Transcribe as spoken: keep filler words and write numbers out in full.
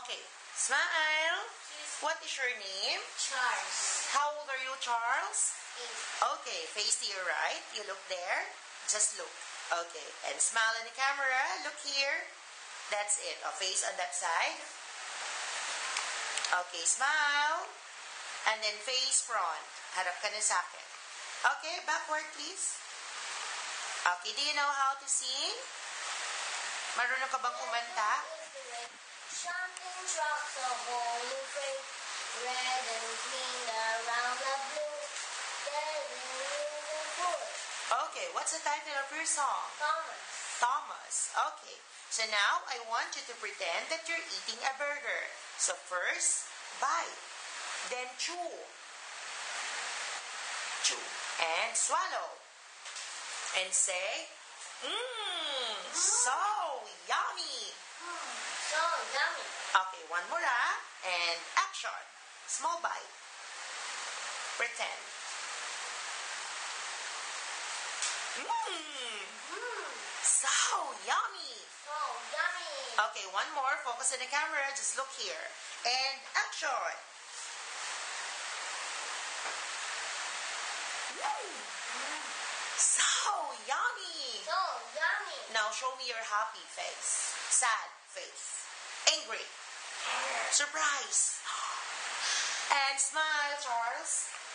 Okay, smile. What is your name? Charles. How old are you, Charles? Eight. Okay, face to your right. You look there. Just look. Okay, and smile in the camera. Look here. That's it. Oh, face on that side. Okay, smile. And then face front. Harap ka na sa akin. Okay, backward please. Okay, do you know how to sing? Marunong ka bang kumanta? Something trucks a whole freight, red and green around the blue. There's a reason for it. Okay, what's the title of your song? Thomas. Thomas. Okay, so now I want you to pretend that you're eating a burger. So first, bite. Then chew. Chew. And swallow. And say, mmm, so yummy. Mm, so yummy. Okay, one more ah. And action. Small bite. Pretend. Mmm, Mmm, so yummy. so yummy. Okay, one more. Focus on the camera. Just look here. And action. Mm, so yummy. So yummy. Now show me your happy face. Sad face. Angry. Surprise. And smile, Charles.